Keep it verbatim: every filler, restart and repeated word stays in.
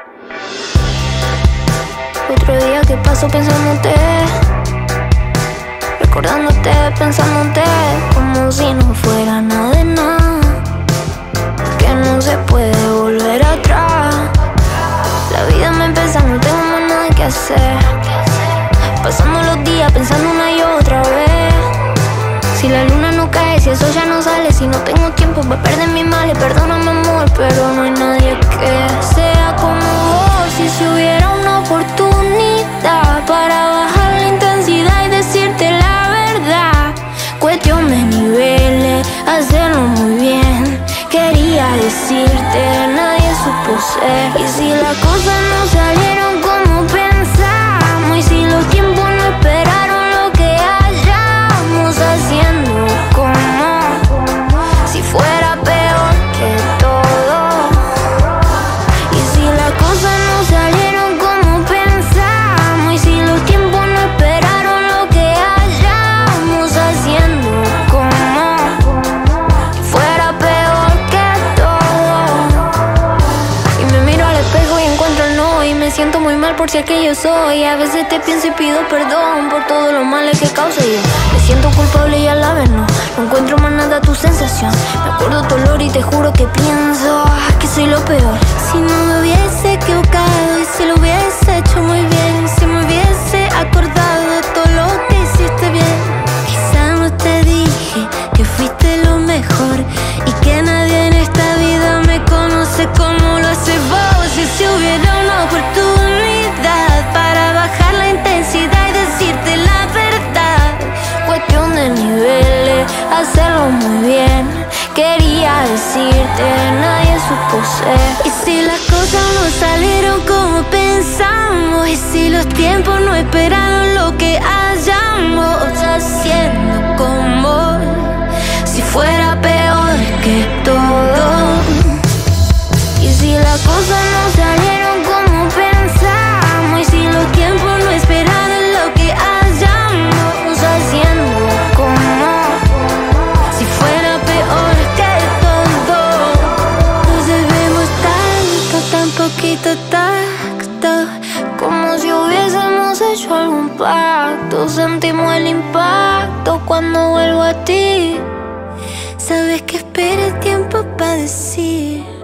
Otro día que paso pensándote, recordándote, pensándote, como si no fuera nada de nada, que no se puede volver atrás. La vida me empieza, no tengo más nada que hacer, pasando los días pensando una y otra vez. Si la luna no cae, si el sol ya no sale, si no tengo tiempo para perder mis males, perdóname amor, pero no hay nadie que sea como vos. Y si hubiera una oportunidad para bajar la intensidad y decirte la verdad, cuestión de niveles, hacerlo muy bien, quería decirte, nadie supo ser. Y si las cosas no salieron como pensamos, y si los tiempos no esperaron lo que hayamos haciendo, como si fuera peor que todo. Y si las cosas no salieron como pensamos, y si los tiempos no esperaron lo que hayamos haciendo, como si fuera peor que todo. Y me miro al espejo y encuentro el no, y me siento muy mal por ser que yo soy. A veces te pienso y pido perdón por todos los males que causé yo. Me siento culpable y a la vez no, no encuentro más nada tu sensación. Me acuerdo tu olor y te juro que pienso ah, que soy lo peor. Si no me hubiese equivocado y si lo hubiese hecho muy bien, si me hubiese acordado de todo lo que hiciste bien, quizá no te dije que fuiste lo mejor y que nadie en esta vida me conoce como lo haces vos. Y si hubiera una oportunidad para bajar la intensidad y decirte la verdad, Cuestión de niveles, hacerlo muy bien, quería decirte, nadie supo ser. y si las cosas no salieron como pensamos, y si los tiempos no esperaron lo que hayamos haciendo, como si fuera peor que todo. Y si las cosas no salieron como pensamos, y si los tiempos no esperaron lo que hayamos haciendo, como Si fuera peor que todo. Nos debemos tanto, tan poquito tacto, como si hubiésemos hecho algún pacto. Sentimos el impacto cuando vuelvo a ti. sabes que espera el tiempo para decir